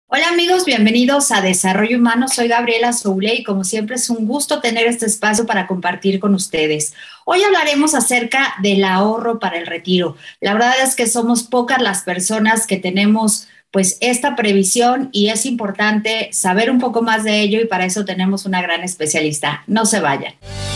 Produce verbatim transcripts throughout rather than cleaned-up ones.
Hola amigos, bienvenidos a Desarrollo Humano. Soy Gabriela Soule y como siempre es un gusto tener este espacio para compartir con ustedes. Hoy hablaremos acerca del ahorro para el retiro. La verdad es que somos pocas las personas que tenemos pues esta previsión y es importante saber un poco más de ello y para eso tenemos una gran especialista. No se vayan.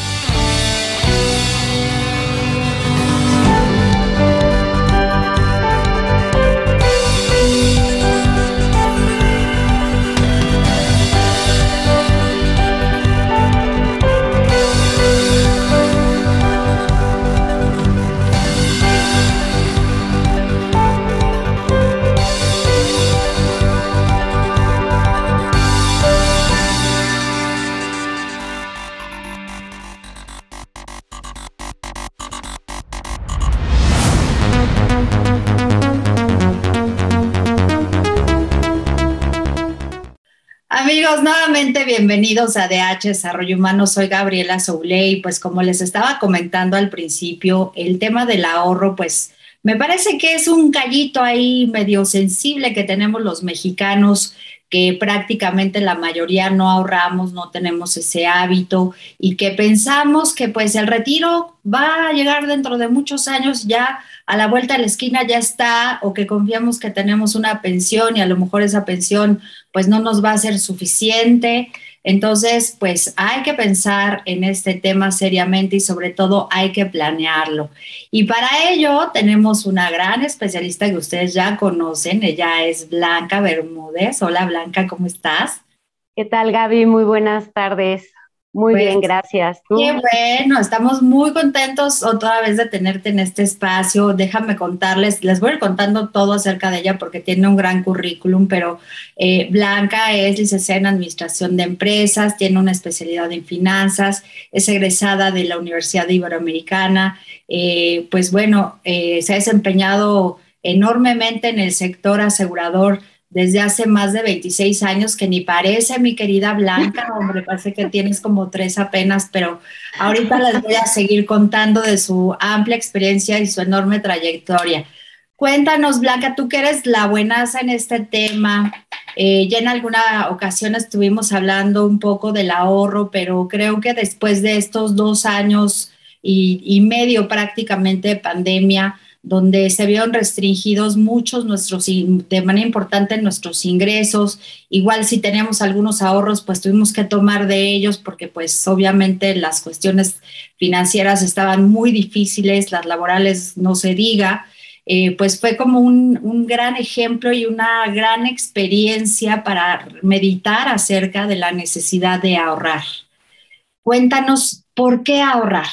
Amigos, nuevamente bienvenidos a D H Desarrollo Humano. Soy Gabriela Soule y pues como les estaba comentando al principio, el tema del ahorro pues me parece que es un callito ahí medio sensible que tenemos los mexicanos, que prácticamente la mayoría no ahorramos, no tenemos ese hábito y que pensamos que pues el retiro va a llegar dentro de muchos años, ya a la vuelta de la esquina ya está, o que confiamos que tenemos una pensión y a lo mejor esa pensión pues no nos va a ser suficiente. Entonces, pues hay que pensar en este tema seriamente y sobre todo hay que planearlo. Y para ello tenemos una gran especialista que ustedes ya conocen, ella es Blanca Bermúdez. Hola Blanca, ¿cómo estás? ¿Qué tal, Gaby? Muy buenas tardes. Muy Pues bien, gracias. qué ¿Tú? bueno, estamos muy contentos otra vez de tenerte en este espacio. Déjame contarles, les voy a ir contando todo acerca de ella porque tiene un gran currículum, pero eh, Blanca es licenciada en Administración de Empresas, tiene una especialidad en finanzas, es egresada de la Universidad Iberoamericana. Eh, pues bueno, eh, se ha desempeñado enormemente en el sector asegurador desde hace más de veintiséis años, que ni parece, mi querida Blanca, hombre, parece que tienes como tres apenas, pero ahorita les voy a seguir contando de su amplia experiencia y su enorme trayectoria. Cuéntanos, Blanca, tú que eres la buenaza en este tema. Eh, ya en alguna ocasión estuvimos hablando un poco del ahorro, pero creo que después de estos dos años y, y medio prácticamente de pandemia, donde se vieron restringidos muchos nuestros, de manera importante nuestros ingresos. Igual si teníamos algunos ahorros, pues tuvimos que tomar de ellos porque pues obviamente las cuestiones financieras estaban muy difíciles, las laborales no se diga. Eh, pues fue como un, un gran ejemplo y una gran experiencia para meditar acerca de la necesidad de ahorrar. Cuéntanos, ¿por qué ahorrar?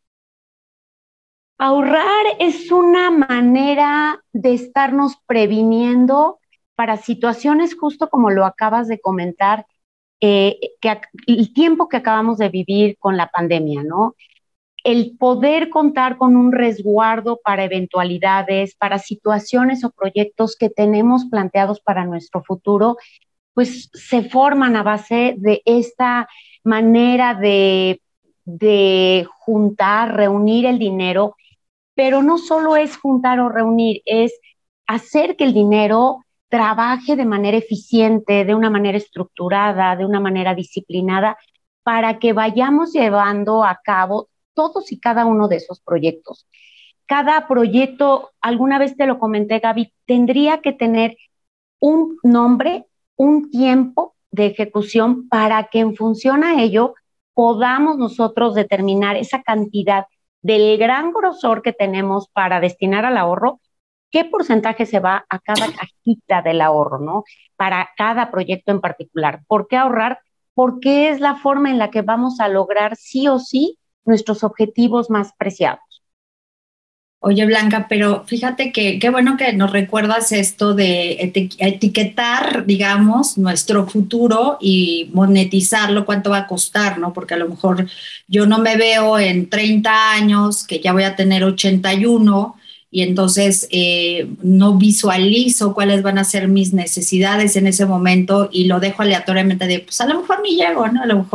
Ahorrar es una manera de estarnos previniendo para situaciones justo como lo acabas de comentar, eh, que ac- el tiempo que acabamos de vivir con la pandemia, ¿no? El poder contar con un resguardo para eventualidades, para situaciones o proyectos que tenemos planteados para nuestro futuro, pues se forman a base de esta manera de, de juntar, reunir el dinero, pero no solo es juntar o reunir, es hacer que el dinero trabaje de manera eficiente, de una manera estructurada, de una manera disciplinada, para que vayamos llevando a cabo todos y cada uno de esos proyectos. Cada proyecto, alguna vez te lo comenté, Gaby, tendría que tener un nombre, un tiempo de ejecución para que en función a ello podamos nosotros determinar esa cantidad del gran grosor que tenemos para destinar al ahorro, qué porcentaje se va a cada cajita del ahorro, ¿no? Para cada proyecto en particular. ¿Por qué ahorrar? Porque es la forma en la que vamos a lograr sí o sí nuestros objetivos más preciados. Oye, Blanca, pero fíjate que qué bueno que nos recuerdas esto de eti- etiquetar, digamos, nuestro futuro y monetizarlo, cuánto va a costar, ¿no? Porque a lo mejor yo no me veo en treinta años, que ya voy a tener ochenta y uno, y entonces eh, no visualizo cuáles van a ser mis necesidades en ese momento y lo dejo aleatoriamente de, pues a lo mejor ni llego, ¿no? A lo mejor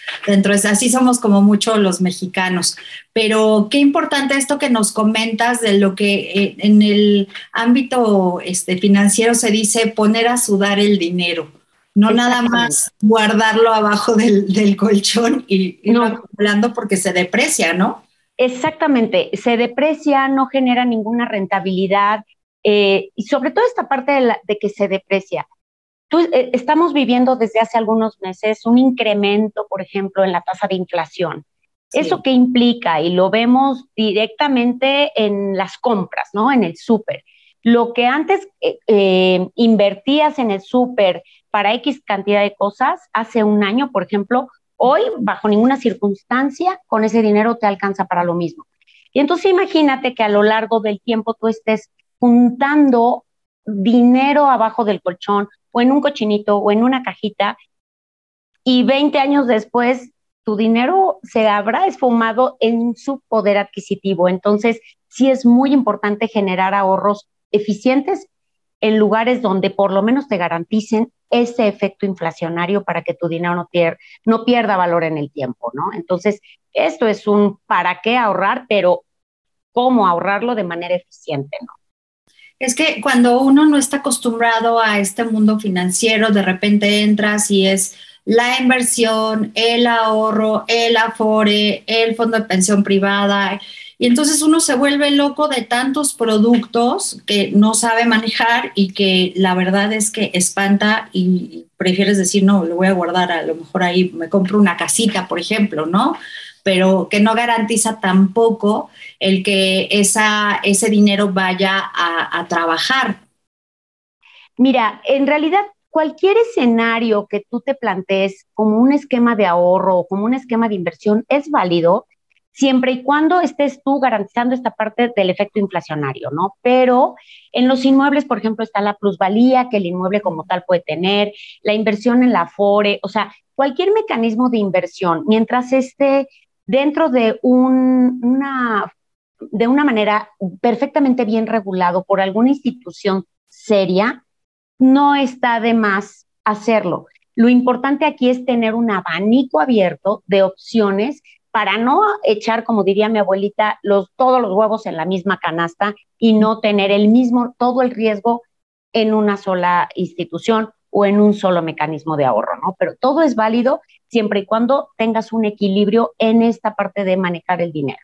dentro de así somos como mucho los mexicanos. Pero qué importante esto que nos comentas de lo que eh, en el ámbito este, financiero se dice poner a sudar el dinero. No nada más guardarlo abajo del, del colchón y irlo no. acumulando porque se deprecia, ¿no? Exactamente, se deprecia, no genera ninguna rentabilidad, eh, y sobre todo esta parte de, la, de que se deprecia. Tú, eh, estamos viviendo desde hace algunos meses un incremento, por ejemplo, en la tasa de inflación. Sí. ¿Eso qué implica? Y lo vemos directamente en las compras, ¿no? En el súper. Lo que antes eh, eh, invertías en el súper para X cantidad de cosas, hace un año, por ejemplo, hoy, bajo ninguna circunstancia, con ese dinero te alcanza para lo mismo. Y entonces imagínate que a lo largo del tiempo tú estés juntando dinero abajo del colchón, o en un cochinito, o en una cajita, y veinte años después tu dinero se habrá esfumado en su poder adquisitivo. Entonces, sí es muy importante generar ahorros eficientes en lugares donde por lo menos te garanticen ese efecto inflacionario para que tu dinero no, pier- no pierda valor en el tiempo, ¿no? Entonces, esto es un para qué ahorrar, pero cómo ahorrarlo de manera eficiente, ¿no? Es que cuando uno no está acostumbrado a este mundo financiero, de repente entras y es la inversión, el ahorro, el afore, el fondo de pensión privada, y entonces uno se vuelve loco de tantos productos que no sabe manejar y que la verdad es que espanta y prefieres decir, no, lo voy a guardar, a lo mejor ahí me compro una casita, por ejemplo, ¿no? Pero que no garantiza tampoco el que esa, ese dinero vaya a, a trabajar. Mira, en realidad cualquier escenario que tú te plantees como un esquema de ahorro o como un esquema de inversión es válido siempre y cuando estés tú garantizando esta parte del efecto inflacionario, ¿no? Pero en los inmuebles, por ejemplo, está la plusvalía que el inmueble como tal puede tener, la inversión en la afore, o sea, cualquier mecanismo de inversión, mientras esté dentro de un, una, de una manera perfectamente bien regulado por alguna institución seria, no está de más hacerlo. Lo importante aquí es tener un abanico abierto de opciones para no echar, como diría mi abuelita, los, todos los huevos en la misma canasta y no tener el mismo, todo el riesgo en una sola institución o en un solo mecanismo de ahorro, ¿no? Pero todo es válido siempre y cuando tengas un equilibrio en esta parte de manejar el dinero.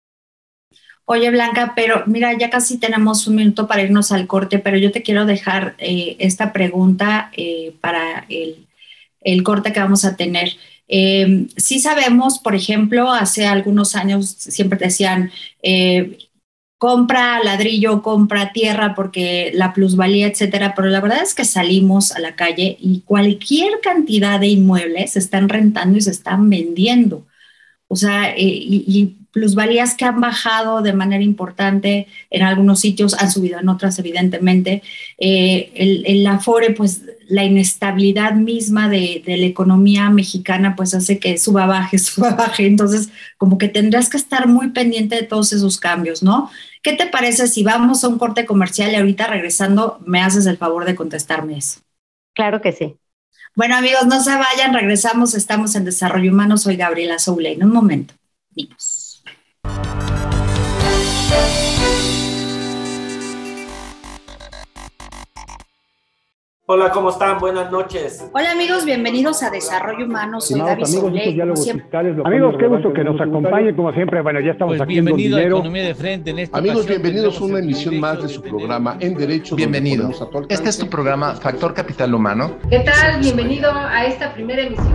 Oye, Blanca, pero mira, ya casi tenemos un minuto para irnos al corte, pero yo te quiero dejar eh, esta pregunta eh, para el, el corte que vamos a tener. Eh, sí sabemos, por ejemplo, hace algunos años siempre decían, eh, compra ladrillo, compra tierra porque la plusvalía, etcétera, pero la verdad es que salimos a la calle y cualquier cantidad de inmuebles se están rentando y se están vendiendo. O sea, eh, y, y plusvalías que han bajado de manera importante en algunos sitios, han subido en otras, evidentemente. Eh, el, el afore, pues la inestabilidad misma de, de la economía mexicana, pues hace que suba, baje, suba, baje. Entonces, como que tendrás que estar muy pendiente de todos esos cambios, ¿no? ¿Qué te parece si vamos a un corte comercial y ahorita regresando me haces el favor de contestarme eso? Claro que sí. Bueno, amigos, no se vayan, regresamos, estamos en Desarrollo Humano, soy Gabriela Soule. En un momento, niños. Hola, ¿cómo están? Buenas noches. Hola amigos, bienvenidos a Desarrollo Humano, soy Gaby Soule. Amigos, qué gusto que nos acompañen, como siempre, bueno, ya estamos pues aquí bienvenido en a Economía de Frente. En esta Amigos, ocasión bienvenidos a tendremos una el emisión más de privilegio su tener- programa En Derecho. Bienvenido. donde ponemos a tu alcance. Este es tu programa Factor Capital Humano. ¿Qué tal? Bienvenido a esta primera emisión.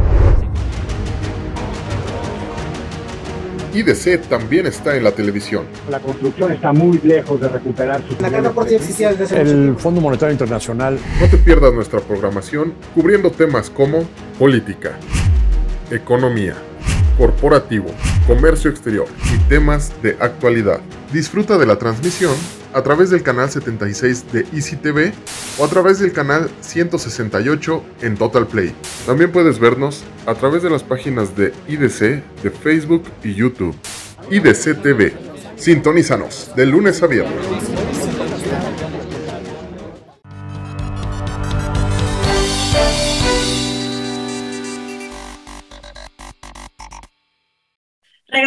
I D C también está en la televisión. La construcción está muy lejos de recuperar sus La carta aporte ya existía desde hace mucho El tiempo. Fondo Monetario Internacional. No te pierdas nuestra programación cubriendo temas como política, economía, corporativo, comercio exterior y temas de actualidad. Disfruta de la transmisión a través del canal setenta y seis de Easy T V o a través del canal ciento sesenta y ocho en Total Play. También puedes vernos a través de las páginas de I D C de Facebook y YouTube. I D C T V. Sintonízanos de lunes a viernes.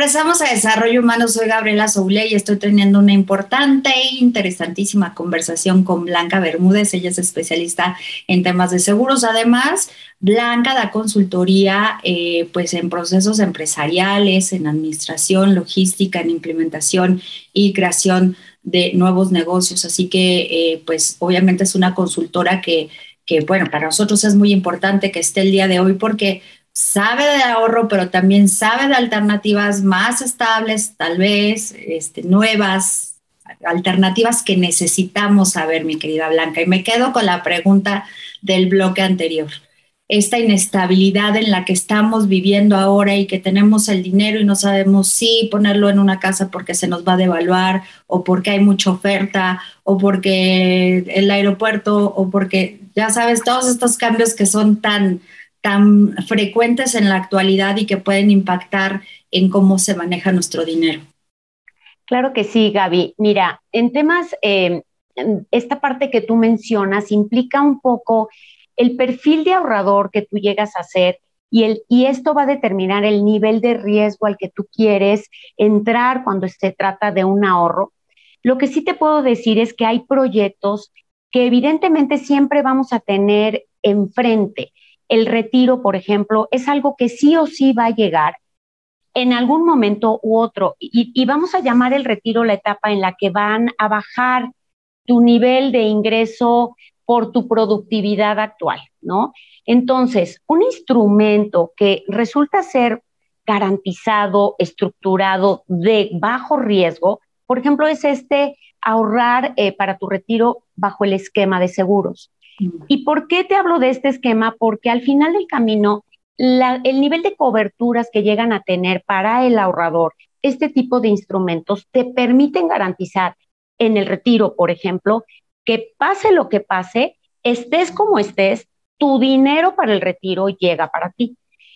regresamos a Desarrollo Humano. Soy Gabriela Soule y estoy teniendo una importante e interesantísima conversación con Blanca Bermúdez. Ella es especialista en temas de seguros. Además, Blanca da consultoría eh, pues en procesos empresariales, en administración, logística, en implementación y creación de nuevos negocios. Así que, eh, pues, obviamente es una consultora que, que, bueno, para nosotros es muy importante que esté el día de hoy porque sabe de ahorro, pero también sabe de alternativas más estables, tal vez, este, nuevas, alternativas que necesitamos saber, mi querida Blanca. Y me quedo con la pregunta del bloque anterior. Esta inestabilidad en la que estamos viviendo ahora y que tenemos el dinero y no sabemos si ponerlo en una casa porque se nos va a devaluar o porque hay mucha oferta o porque el aeropuerto o porque, ya sabes, todos estos cambios que son tan tan frecuentes en la actualidad y que pueden impactar en cómo se maneja nuestro dinero. Claro que sí, Gaby. Mira, en temas, eh, esta parte que tú mencionas implica un poco el perfil de ahorrador que tú llegas a ser y, el, y esto va a determinar el nivel de riesgo al que tú quieres entrar cuando se trata de un ahorro. Lo que sí te puedo decir es que hay proyectos que evidentemente siempre vamos a tener enfrente. El retiro, por ejemplo, es algo que sí o sí va a llegar en algún momento u otro. Y, y vamos a llamar el retiro la etapa en la que van a bajar tu nivel de ingreso por tu productividad actual, ¿no? Entonces, un instrumento que resulta ser garantizado, estructurado, de bajo riesgo, por ejemplo, es este ahorrar eh, para tu retiro bajo el esquema de seguros. ¿Y por qué te hablo de este esquema? Porque al final del camino, la, el nivel de coberturas que llegan a tener para el ahorrador, este tipo de instrumentos te permiten garantizar en el retiro, por ejemplo, que pase lo que pase, estés como estés, tu dinero para el retiro llega para ti.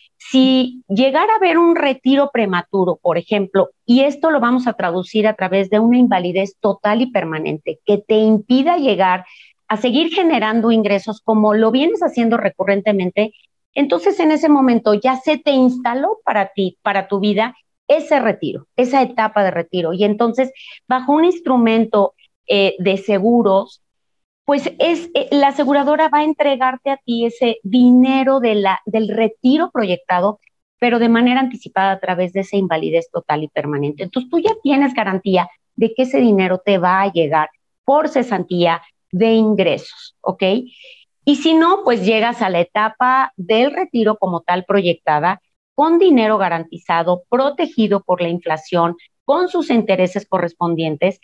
Si llegara a haber un retiro prematuro, por ejemplo, y esto lo vamos a traducir a través de una invalidez total y permanente que te impida llegar a seguir generando ingresos como lo vienes haciendo recurrentemente, entonces en ese momento ya se te instaló para ti, para tu vida, ese retiro, esa etapa de retiro. Y entonces, bajo un instrumento eh, de seguros, pues es, eh, la aseguradora va a entregarte a ti ese dinero de la, del retiro proyectado, pero de manera anticipada a través de esa invalidez total y permanente. Entonces tú ya tienes garantía de que ese dinero te va a llegar por cesantía de ingresos, ¿ok? Y si no, pues llegas a la etapa del retiro como tal proyectada, con dinero garantizado, protegido por la inflación, con sus intereses correspondientes,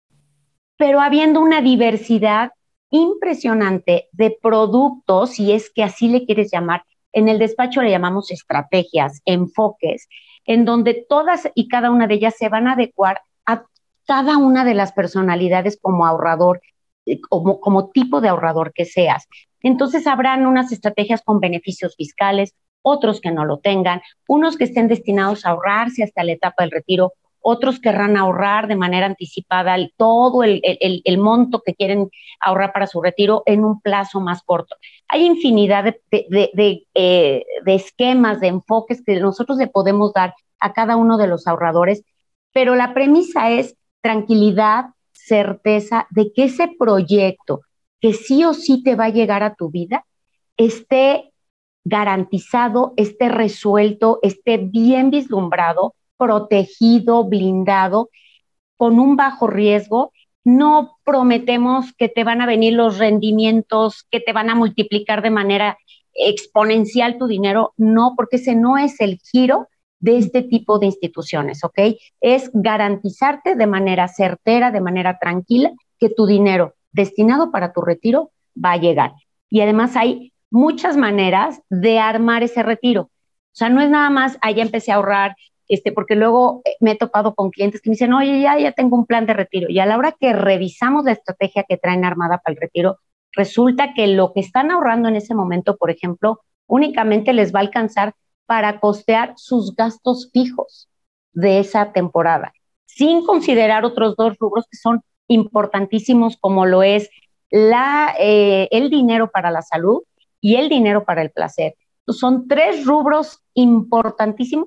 pero habiendo una diversidad impresionante de productos, si es que así le quieres llamar. En el despacho le llamamos estrategias, enfoques, en donde todas y cada una de ellas se van a adecuar a cada una de las personalidades como ahorrador, como, como tipo de ahorrador que seas. Entonces habrán unas estrategias con beneficios fiscales, otros que no lo tengan, unos que estén destinados a ahorrarse hasta la etapa del retiro, otros querrán ahorrar de manera anticipada el, todo el, el, el monto que quieren ahorrar para su retiro en un plazo más corto. Hay infinidad de, de, de, de, eh, de esquemas, de enfoques que nosotros le podemos dar a cada uno de los ahorradores, pero la premisa es tranquilidad, certeza de que ese proyecto que sí o sí te va a llegar a tu vida esté garantizado, esté resuelto, esté bien vislumbrado, protegido, blindado, con un bajo riesgo. No prometemos que te van a venir los rendimientos, que te van a multiplicar de manera exponencial tu dinero, no, porque ese no es el giro de este tipo de instituciones, ¿ok? Es garantizarte de manera certera, de manera tranquila, que tu dinero destinado para tu retiro va a llegar. Y además hay muchas maneras de armar ese retiro. O sea, no es nada más, ah, ya empecé a ahorrar, este, porque luego me he topado con clientes que me dicen, oye, ya, ya tengo un plan de retiro. Y a la hora que revisamos la estrategia que traen armada para el retiro, resulta que lo que están ahorrando en ese momento, por ejemplo, únicamente les va a alcanzar para costear sus gastos fijos de esa temporada, sin considerar otros dos rubros que son importantísimos, como lo es la, eh, el dinero para la salud y el dinero para el placer. Son tres rubros importantísimos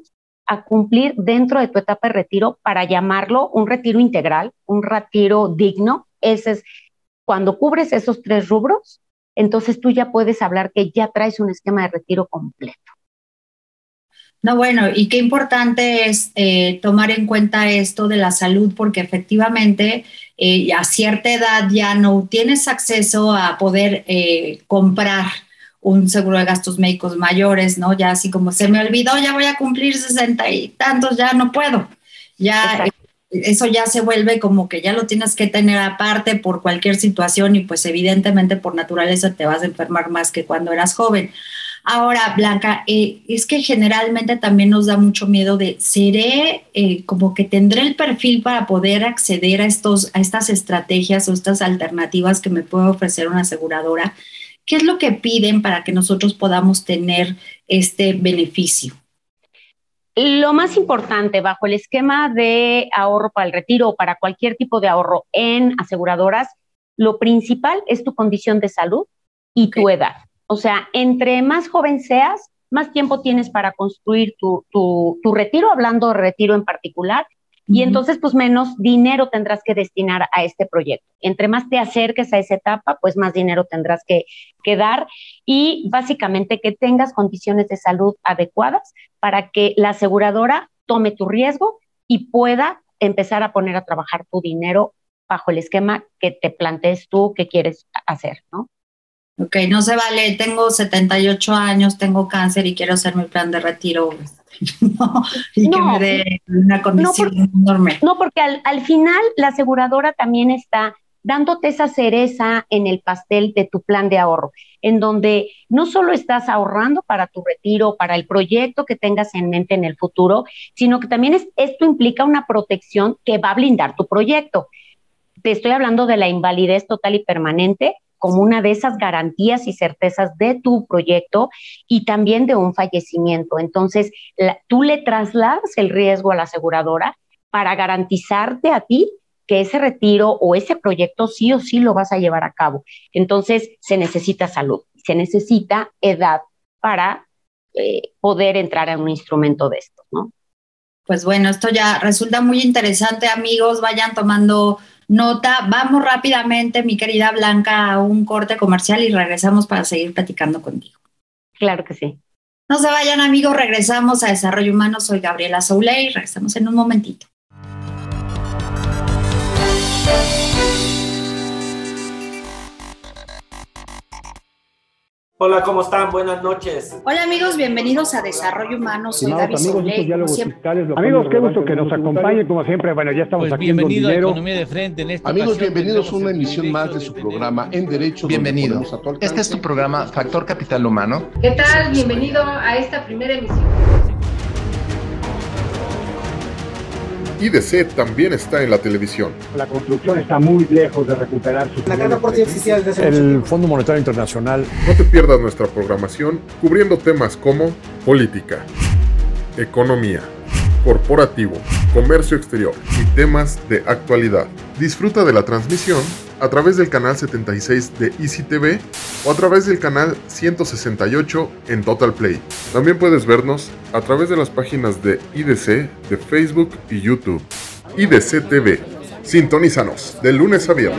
a cumplir dentro de tu etapa de retiro para llamarlo un retiro integral, un retiro digno. Ese es cuando cubres esos tres rubros, entonces tú ya puedes hablar que ya traes un esquema de retiro completo. No, bueno, y qué importante es eh, tomar en cuenta esto de la salud, porque efectivamente eh, a cierta edad ya no tienes acceso a poder eh, comprar un seguro de gastos médicos mayores, ¿no? Ya así como se me olvidó, ya voy a cumplir sesenta y tantos, ya no puedo. Ya eh, eso ya se vuelve como que ya lo tienes que tener aparte por cualquier situación y pues evidentemente por naturaleza te vas a enfermar más que cuando eras joven. Ahora, Blanca, eh, es que generalmente también nos da mucho miedo de, ¿seré eh, como que tendré el perfil para poder acceder a, estos, a estas estrategias o estas alternativas que me puede ofrecer una aseguradora? ¿Qué es lo que piden para que nosotros podamos tener este beneficio? Lo más importante bajo el esquema de ahorro para el retiro o para cualquier tipo de ahorro en aseguradoras, lo principal es tu condición de salud y okay. tu edad. O sea, entre más joven seas, más tiempo tienes para construir tu, tu, tu retiro, hablando de retiro en particular, y uh-huh. entonces pues menos dinero tendrás que destinar a este proyecto. Entre más te acerques a esa etapa, pues más dinero tendrás que, que dar, y básicamente que tengas condiciones de salud adecuadas para que la aseguradora tome tu riesgo y pueda empezar a poner a trabajar tu dinero bajo el esquema que te plantees tú que quieres hacer, ¿no? Ok, no se vale, tengo setenta y ocho años, tengo cáncer y quiero hacer mi plan de retiro, no, y no, que me dé una condición no por, enorme. No, porque al, al final la aseguradora también está dándote esa cereza en el pastel de tu plan de ahorro, en donde no solo estás ahorrando para tu retiro, para el proyecto que tengas en mente en el futuro, sino que también es, esto implica una protección que va a blindar tu proyecto. Te estoy hablando de la invalidez total y permanente, como una de esas garantías y certezas de tu proyecto y también de un fallecimiento. Entonces, la, tú le trasladas el riesgo a la aseguradora para garantizarte a ti que ese retiro o ese proyecto sí o sí lo vas a llevar a cabo. Entonces, se necesita salud, se necesita edad para eh, poder entrar a un instrumento de estos, ¿no? Pues bueno, esto ya resulta muy interesante, amigos, vayan tomando nota. Vamos rápidamente, mi querida Blanca, a un corte comercial y regresamos para seguir platicando contigo. Claro que sí. No se vayan, amigos, regresamos a Desarrollo Humano. Soy Gabriela Souley, regresamos en un momentito. Hola, ¿cómo están? Buenas noches. Hola, amigos, bienvenidos a Desarrollo Humano. Soy Gaby Souley. Amigos, qué gusto que nos acompañen, como siempre. Bueno, ya estamos pues aquí bienvenido en Don Dinero. a Economía de Frente. En esta amigos, ocasión, bienvenidos a una emisión más de su programa En Derecho. Bienvenido. Este es tu programa Factor Capital Humano. ¿Qué tal? Bienvenido a esta primera emisión. I D C también está en la televisión. La construcción está muy lejos de recuperar su... La carga por sí existía desde hace El Fondo Monetario Internacional. No te pierdas nuestra programación cubriendo temas como política, economía, corporativo, comercio exterior y temas de actualidad. Disfruta de la transmisión a través del canal setenta y seis de Easy T V o a través del canal ciento sesenta y ocho en Total Play. También puedes vernos a través de las páginas de I D C, de Facebook y YouTube. I D C T V. Sintonízanos de lunes a viernes.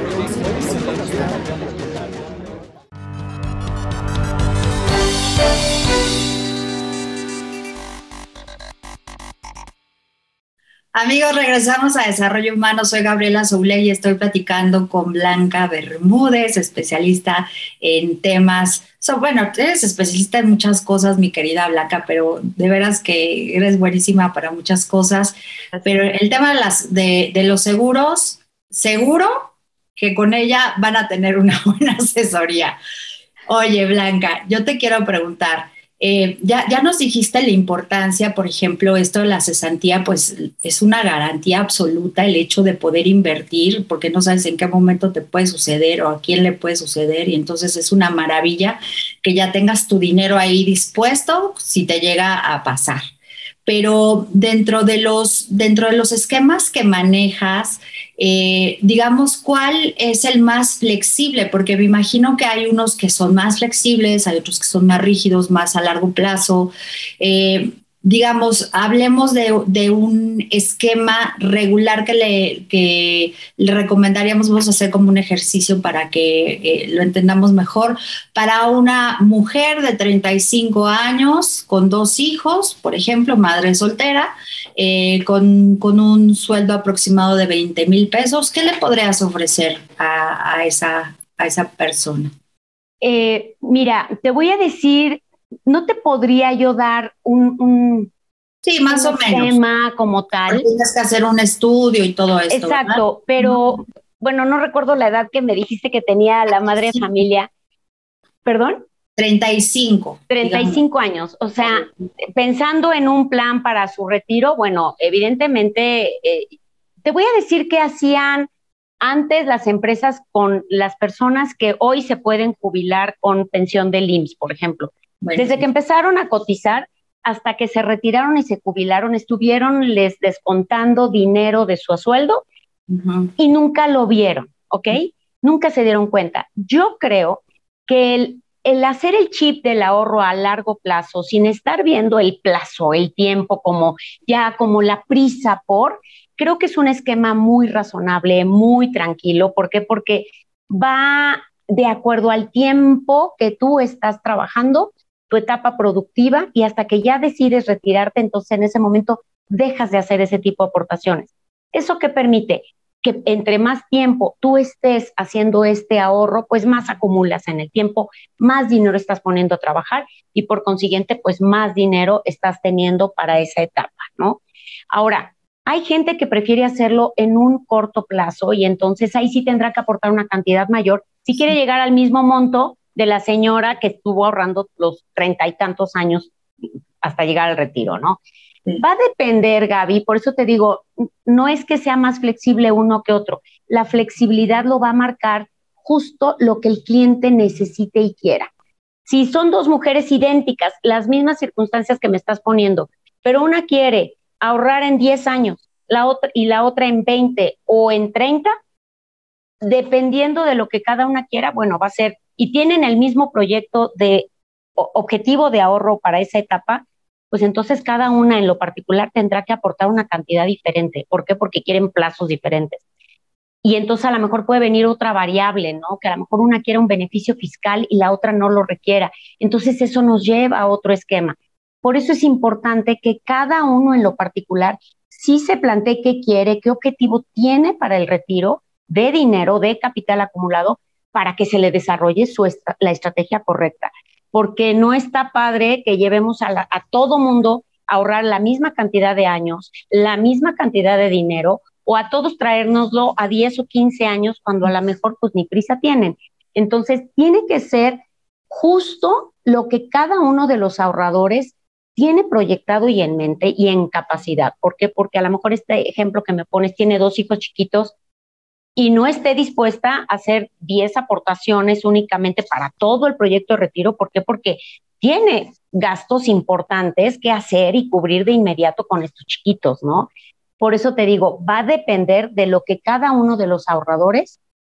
Amigos, regresamos a Desarrollo Humano. Soy Gabriela Souley y estoy platicando con Blanca Bermúdez, especialista en temas. So, bueno, eres especialista en muchas cosas, mi querida Blanca, pero de veras que eres buenísima para muchas cosas. Pero el tema de, las, de, de los seguros, seguro que con ella van a tener una buena asesoría. Oye, Blanca, yo te quiero preguntar. Eh, ya, ya nos dijiste la importancia, por ejemplo, esto de la cesantía, pues es una garantía absoluta el hecho de poder invertir, porque no sabes en qué momento te puede suceder o a quién le puede suceder, y entonces es una maravilla que ya tengas tu dinero ahí dispuesto si te llega a pasar. Pero dentro de los, dentro de los esquemas que manejas, eh, digamos, ¿cuál es el más flexible? Porque me imagino que hay unos que son más flexibles, hay otros que son más rígidos, más a largo plazo. Eh, digamos, hablemos de, de un esquema regular que le, que le recomendaríamos, vamos a hacer como un ejercicio para que eh, lo entendamos mejor, para una mujer de treinta y cinco años con dos hijos, por ejemplo, madre soltera, eh, con, con un sueldo aproximado de veinte mil pesos, ¿qué le podrías ofrecer a, a, esa, a esa persona? Eh, mira, te voy a decir, no te podría yo dar un, un, sí, más un o menos esquema como tal. Tienes que hacer un estudio y todo esto. Exacto, ¿verdad? pero bueno, no recuerdo la edad que me dijiste que tenía la madre de familia. ¿Perdón? treinta y cinco. treinta y cinco digamos. Años. O sea, pensando en un plan para su retiro, bueno, evidentemente, eh, te voy a decir qué hacían antes las empresas con las personas que hoy se pueden jubilar con pensión del I M S S, por ejemplo. Bueno, desde sí. que empezaron a cotizar hasta que se retiraron y se jubilaron, estuvieron les descontando dinero de su sueldo uh-huh. y nunca lo vieron, ¿ok? Uh-huh. Nunca se dieron cuenta. Yo creo que el, el hacer el chip del ahorro a largo plazo, sin estar viendo el plazo, el tiempo, como ya como la prisa por... Creo que es un esquema muy razonable, muy tranquilo. ¿Por qué? Porque va de acuerdo al tiempo que tú estás trabajando, tu etapa productiva, y hasta que ya decides retirarte, entonces en ese momento dejas de hacer ese tipo de aportaciones. ¿Eso qué permite? Que entre más tiempo tú estés haciendo este ahorro, pues más acumulas en el tiempo, más dinero estás poniendo a trabajar y por consiguiente, pues más dinero estás teniendo para esa etapa, ¿no? Ahora, hay gente que prefiere hacerlo en un corto plazo y entonces ahí sí tendrá que aportar una cantidad mayor si quiere llegar al mismo monto de la señora que estuvo ahorrando los treinta y tantos años hasta llegar al retiro, ¿no? Sí. Va a depender, Gaby, por eso te digo, no es que sea más flexible uno que otro. La flexibilidad lo va a marcar justo lo que el cliente necesite y quiera. Si son dos mujeres idénticas, las mismas circunstancias que me estás poniendo, pero una quiere ahorrar en diez años la otra, y la otra en veinte o en treinta, dependiendo de lo que cada una quiera, bueno, va a ser, y tienen el mismo proyecto de o, objetivo de ahorro para esa etapa, pues entonces cada una en lo particular tendrá que aportar una cantidad diferente. ¿Por qué? Porque quieren plazos diferentes. Y entonces a lo mejor puede venir otra variable, ¿no? Que a lo mejor una quiera un beneficio fiscal y la otra no lo requiera. Entonces eso nos lleva a otro esquema. Por eso es importante que cada uno en lo particular sí se plantee qué quiere, qué objetivo tiene para el retiro de dinero, de capital acumulado, para que se le desarrolle su estra- la estrategia correcta. Porque no está padre que llevemos a, la, a todo mundo a ahorrar la misma cantidad de años, la misma cantidad de dinero, o a todos traérnoslo a diez o quince años cuando a lo mejor pues ni prisa tienen. Entonces tiene que ser justo lo que cada uno de los ahorradores tiene proyectado y en mente y en capacidad. ¿Por qué? Porque a lo mejor este ejemplo que me pones tiene dos hijos chiquitos y no esté dispuesta a hacer diez aportaciones únicamente para todo el proyecto de retiro. ¿Por qué? Porque tiene gastos importantes que hacer y cubrir de inmediato con estos chiquitos, ¿no? Por eso te digo, va a depender de lo que cada uno de los ahorradores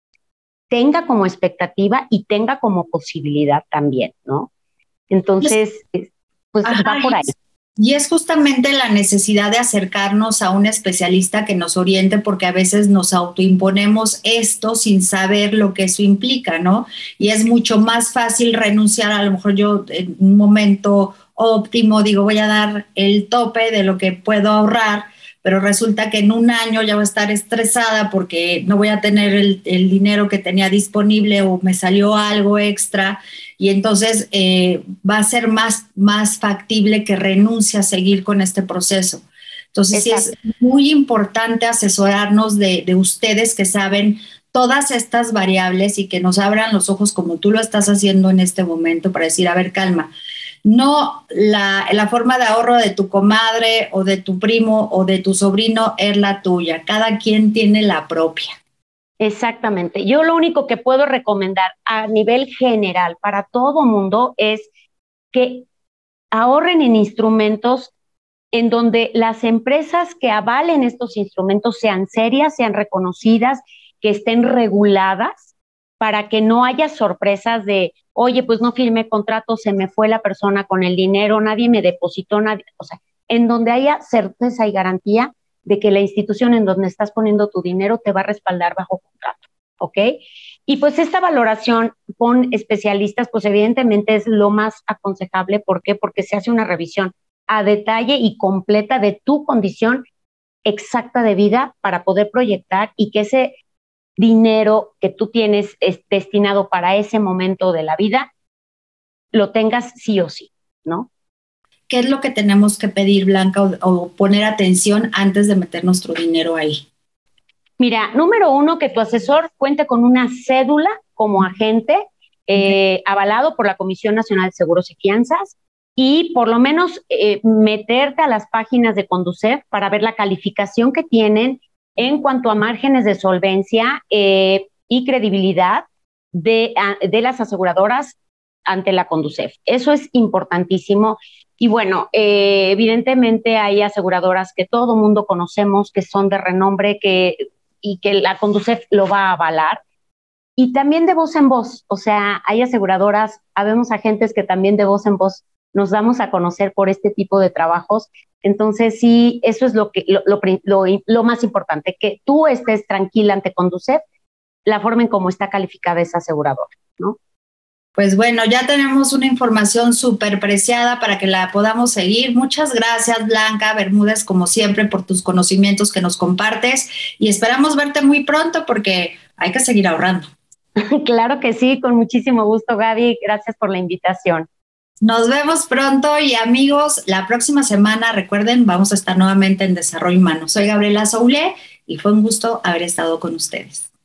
tenga como expectativa y tenga como posibilidad también, ¿no? Entonces... Es, pues Ajá, va por ahí. Y es justamente la necesidad de acercarnos a un especialista que nos oriente, porque a veces nos autoimponemos esto sin saber lo que eso implica, ¿no? Y es mucho más fácil renunciar. A lo mejor yo en un momento óptimo digo, voy a dar el tope de lo que puedo ahorrar, pero resulta que en un año ya voy a estar estresada porque no voy a tener el, el dinero que tenía disponible o me salió algo extra. Y entonces eh, va a ser más, más factible que renuncie a seguir con este proceso. Entonces Exacto. sí es muy importante asesorarnos de, de ustedes que saben todas estas variables y que nos abran los ojos como tú lo estás haciendo en este momento para decir, a ver, calma, no la, la forma de ahorro de tu comadre o de tu primo o de tu sobrino es la tuya, cada quien tiene la propia. Exactamente. Yo lo único que puedo recomendar a nivel general para todo mundo es que ahorren en instrumentos en donde las empresas que avalen estos instrumentos sean serias, sean reconocidas, que estén reguladas, para que no haya sorpresas de, oye, pues no firmé contrato, se me fue la persona con el dinero, nadie me depositó, nadie, o sea, en donde haya certeza y garantía de que la institución en donde estás poniendo tu dinero te va a respaldar bajo contrato, ¿ok? Y pues esta valoración con especialistas, pues evidentemente es lo más aconsejable. ¿Por qué? Porque se hace una revisión a detalle y completa de tu condición exacta de vida para poder proyectar y que ese dinero que tú tienes es destinado para ese momento de la vida lo tengas sí o sí, ¿no? ¿Qué es lo que tenemos que pedir, Blanca, o, o poner atención antes de meter nuestro dinero ahí? Mira, número uno, que tu asesor cuente con una cédula como agente eh, avalado por la Comisión Nacional de Seguros y Fianzas y por lo menos eh, meterte a las páginas de Conducef para ver la calificación que tienen en cuanto a márgenes de solvencia eh, y credibilidad de, de las aseguradoras ante la Conducef. Eso es importantísimo. Y bueno, eh, evidentemente hay aseguradoras que todo mundo conocemos, que son de renombre que, y que la Conducef lo va a avalar. Y también de voz en voz, o sea, hay aseguradoras, habemos agentes que también de voz en voz nos damos a conocer por este tipo de trabajos. Entonces, sí, eso es lo, que, lo, lo, lo, lo más importante, que tú estés tranquila ante Conducef, la forma en cómo está calificada esa aseguradora, ¿no? Pues bueno, ya tenemos una información súper preciada para que la podamos seguir. Muchas gracias, Blanca Bermúdez, como siempre, por tus conocimientos que nos compartes y esperamos verte muy pronto porque hay que seguir ahorrando. Claro que sí, con muchísimo gusto, Gaby. Gracias por la invitación. Nos vemos pronto y amigos, la próxima semana, recuerden, vamos a estar nuevamente en Desarrollo Humano. Soy Gabriela Soule y fue un gusto haber estado con ustedes.